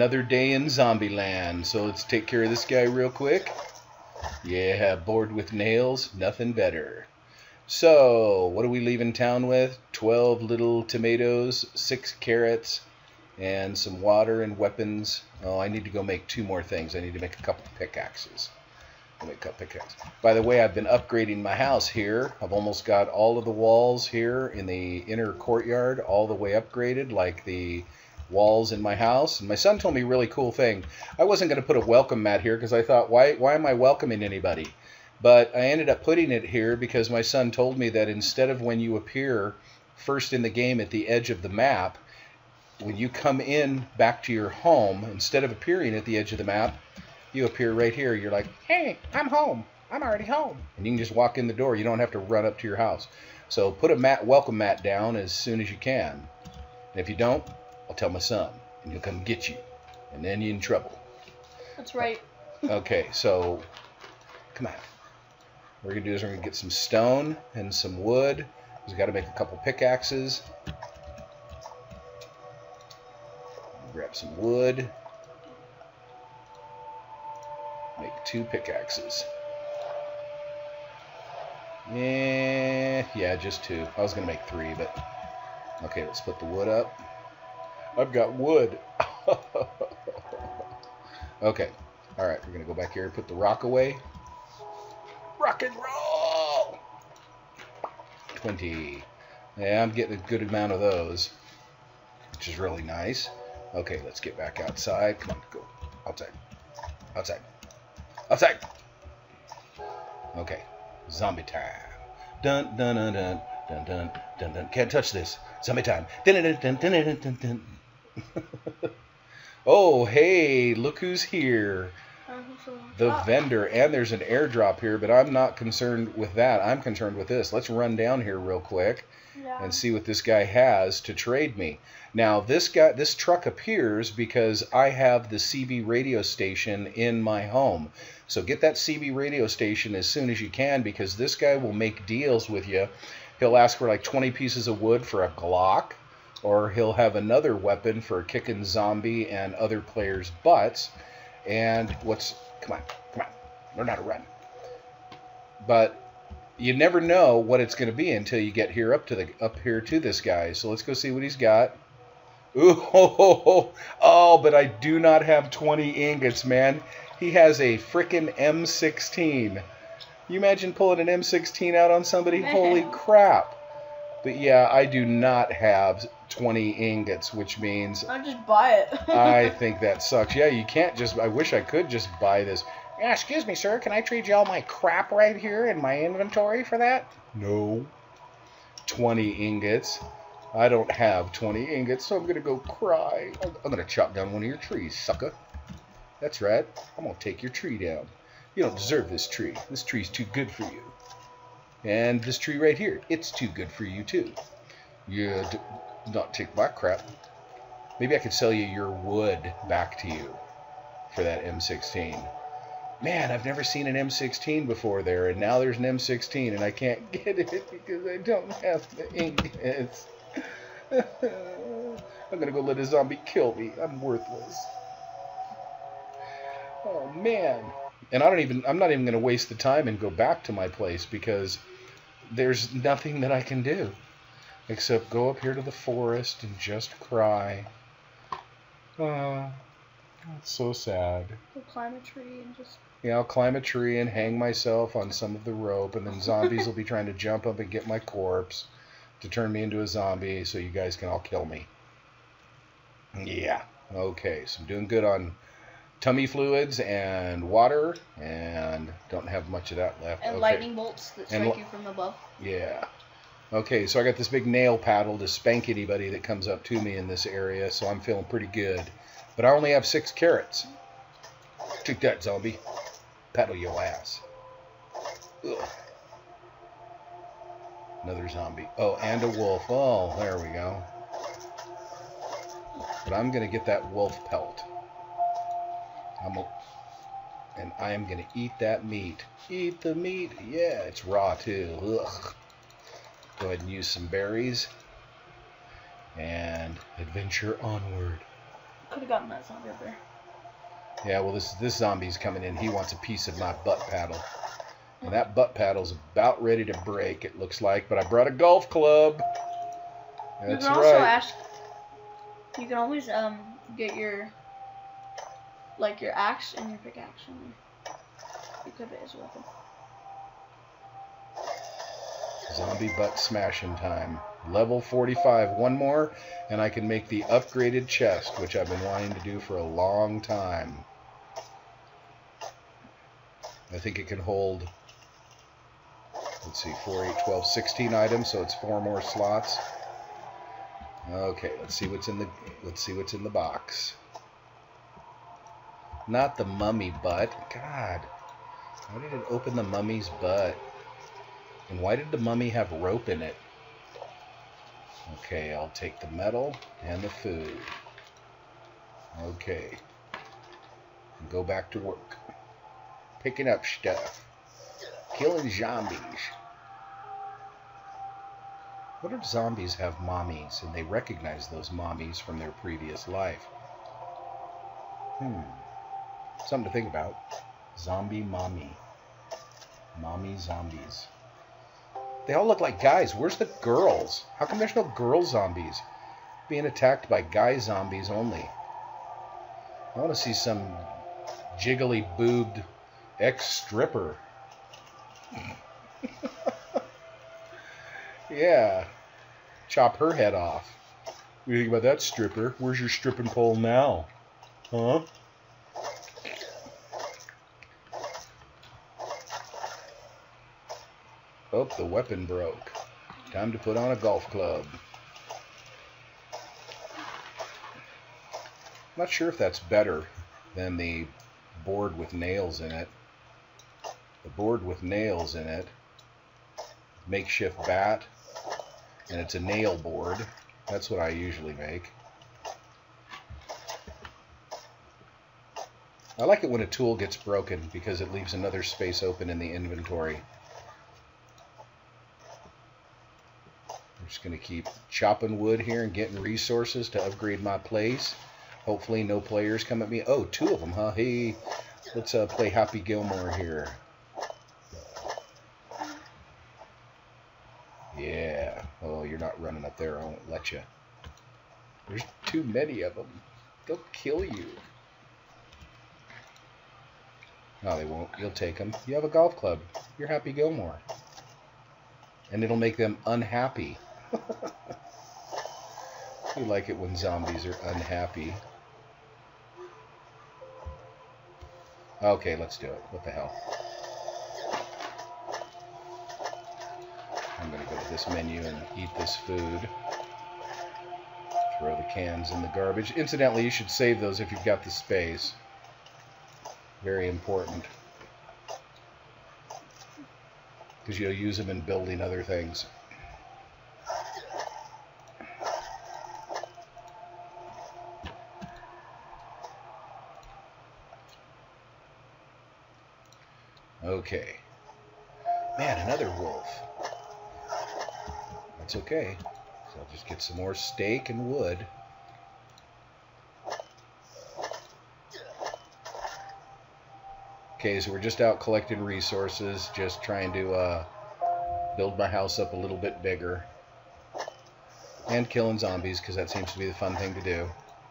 Another day in zombie land. So let's take care of this guy real quick. Yeah, bored with nails, nothing better. So, what are we leaving town with? 12 little tomatoes, 6 carrots, and some water and weapons. Oh, I need to go make 2 more things. I need to make a couple pickaxes. By the way, I've been upgrading my house here. I've almost got all of the walls here in the inner courtyard all the way upgraded, like the walls in my house. And my son told me a really cool thing. I wasn't going to put a welcome mat here because I thought, why am I welcoming anybody? But I ended up putting it here because my son told me that instead of when you appear first in the game at the edge of the map, when you come in back to your home, instead of appearing at the edge of the map, you appear right here. You're like, hey, I'm home. I'm already home. And you can just walk in the door. You don't have to run up to your house. So put a welcome mat down as soon as you can. And if you don't, I'll tell my son, and he'll come get you. And then you're in trouble. That's right. Okay, so come on. What we're going to do is we're going to get some stone and some wood. We've got to make a couple pickaxes. Grab some wood. Make 2 pickaxes. Yeah, just 2. I was going to make 3, but... Okay, let's split the wood up. I've got wood. Okay. Alright, we're going to go back here and put the rock away. Rock and roll! 20. Yeah, I'm getting a good amount of those, which is really nice. Okay, let's get back outside. Come on, go. Outside. Outside. Outside! Okay. Zombie time. Dun dun dun dun dun dun dun dun. Can't touch this. Zombie time. Dun dun dun dun dun dun dun. Oh, hey, look who's here. The vendor. And there's an airdrop here, but I'm not concerned with that. I'm concerned with this. Let's run down here real quick and see what this guy has to trade me. Now, this truck appears because I have the CB radio station in my home. So get that CB radio station as soon as you can, because this guy will make deals with you. He'll ask for like 20 pieces of wood for a Glock, or he'll have another weapon for kicking zombie and other players' butts. And come on, learn how to run. But you never know what it's going to be until you get here up here to this guy. So let's go see what he's got. Ooh, oh, but I do not have 20 ingots, man. He has a frickin' M16. You imagine pulling an M16 out on somebody? Holy crap. But yeah, I do not have 20 ingots, which means... I'll just buy it. I think that sucks. Yeah, you can't just... I wish I could just buy this. Yeah, excuse me, sir. Can I trade you all my crap right here in my inventory for that? No. 20 ingots. I don't have 20 ingots, so I'm going to go cry. I'm going to chop down one of your trees, sucker. That's right. I'm going to take your tree down. You don't deserve this tree. This tree's too good for you. And this tree right here, it's too good for you, too. You do not take my crap. Maybe I could sell you your wood back to you for that M16. Man, I've never seen an M16 before there, and now there's an M16, and I can't get it because I don't have the ingots. I'm gonna go let a zombie kill me. I'm worthless. Oh man. And I'm not even gonna waste the time and go back to my place because there's nothing that I can do except go up here to the forest and just cry. Oh, it's so sad. We'll climb a tree and just... Yeah, I'll climb a tree and hang myself on some of the rope, and then zombies will be trying to jump up and get my corpse to turn me into a zombie so you guys can all kill me. Yeah. Okay, so I'm doing good on tummy fluids and water, and don't have much of that left. And okay. lightning bolts that strike you from above. Yeah. Okay, so I got this big nail paddle to spank anybody that comes up to me in this area, so I'm feeling pretty good. But I only have 6 carrots. Take that, zombie. Paddle your ass. Ugh. Another zombie. Oh, and a wolf. Oh, there we go. But I'm going to get that wolf pelt. And I am going to eat that meat. Eat the meat. Yeah, it's raw too. Ugh. Go ahead and use some berries. And adventure onward. Could have gotten that zombie over there. Yeah, well, this zombie's coming in. He wants a piece of my butt paddle. And that butt paddle's about ready to break, it looks like. But I brought a golf club. That's you can also right. ask. You can always get your axe and your pickaxe and equip it as a weapon. Zombie butt smashing time. Level 45. One more, and I can make the upgraded chest, which I've been wanting to do for a long time. I think it can hold, let's see, 4, 8, 12, 16 items, so it's 4 more slots. Okay, let's see what's in the box. Not the mummy butt. God, why did it open the mummy's butt? And why did the mummy have rope in it? Okay, I'll take the metal and the food. Okay. And go back to work. Picking up stuff. Killing zombies. What if zombies have mommies and they recognize those mommies from their previous life? Something to think about. Zombie mommy. Mommy zombies. They all look like guys. Where's the girls? How come there's no girl zombies? Being attacked by guy zombies only. I want to see some jiggly boobed ex-stripper. Yeah. Chop her head off. What do you think about that, stripper? Where's your stripping pole now? Huh? Oh, the weapon broke. Time to put on a golf club. I'm not sure if that's better than the board with nails in it. The board with nails in it. Makeshift bat. And it's a nail board. That's what I usually make. I like it when a tool gets broken because it leaves another space open in the inventory. I'm just going to keep chopping wood here and getting resources to upgrade my place. Hopefully no players come at me. Oh, 2 of them, huh? Hey, let's play Happy Gilmore here. Yeah. Oh, you're not running up there. I won't let you. There's too many of them. They'll kill you. No, they won't. You'll take them. You have a golf club. You're Happy Gilmore. And it'll make them unhappy. You like it when zombies are unhappy. Okay, let's do it. What the hell? I'm going to go to this menu and eat this food. Throw the cans in the garbage. Incidentally, you should save those if you've got the space. Very important. Because you'll use them in building other things. Okay. Man, another wolf. That's okay. So I'll just get some more steak and wood. Okay, so we're just out collecting resources, just trying to build my house up a little bit bigger. And killing zombies, because that seems to be the fun thing to do.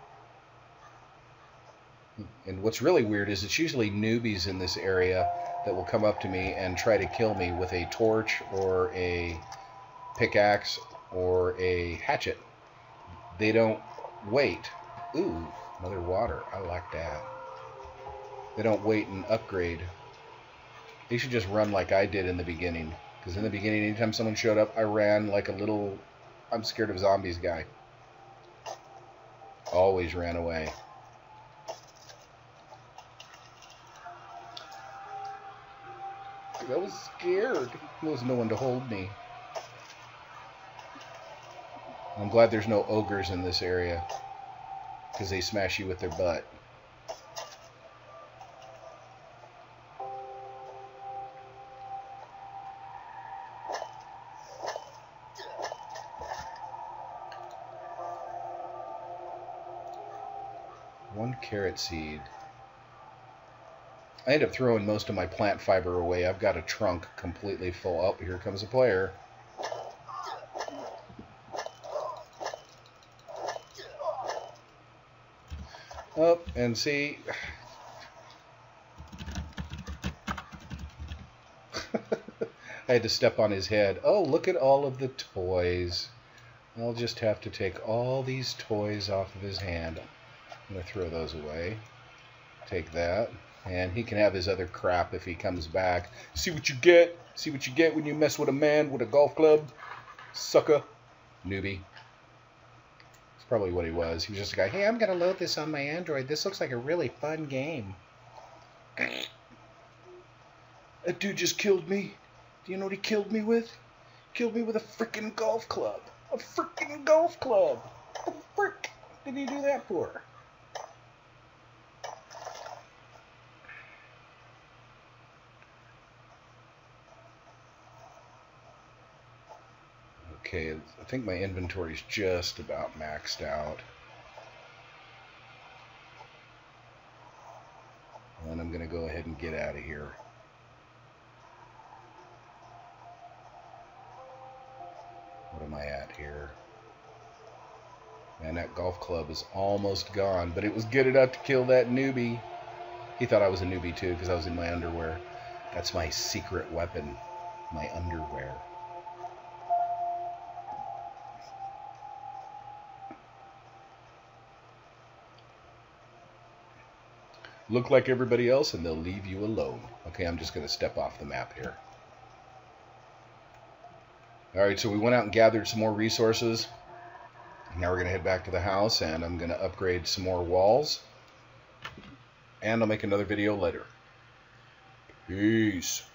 And what's really weird is it's usually newbies in this area that will come up to me and try to kill me with a torch or a pickaxe or a hatchet. They don't wait. Ooh, another water. I like that. They don't wait and upgrade. They should just run like I did in the beginning. Because in the beginning, anytime someone showed up, I ran like a little I'm scared of zombies guy. Always ran away. I was scared. There was no one to hold me. I'm glad there's no ogres in this area, because they smash you with their butt. One carrot seed. I end up throwing most of my plant fiber away. I've got a trunk completely full. Oh, here comes a player. Oh, and see... I had to step on his head. Oh, look at all of the toys. I'll just have to take all these toys off of his hand. I'm going to throw those away. Take that. And he can have his other crap if he comes back. See what you get? See what you get when you mess with a man with a golf club? Sucker. Newbie. That's probably what he was. He was just a guy, hey, I'm going to load this on my Android. This looks like a really fun game. That dude just killed me. Do you know what he killed me with? Killed me with a freaking golf club. A freaking golf club. What the frick did he do that for? Okay, I think my inventory's just about maxed out. And I'm going to go ahead and get out of here. What am I at here? Man, that golf club is almost gone, but it was good enough to kill that newbie. He thought I was a newbie too because I was in my underwear. That's my secret weapon, my underwear. Look like everybody else and they'll leave you alone. Okay, I'm just going to step off the map here. Alright, so we went out and gathered some more resources. Now we're going to head back to the house and I'm going to upgrade some more walls. And I'll make another video later. Peace.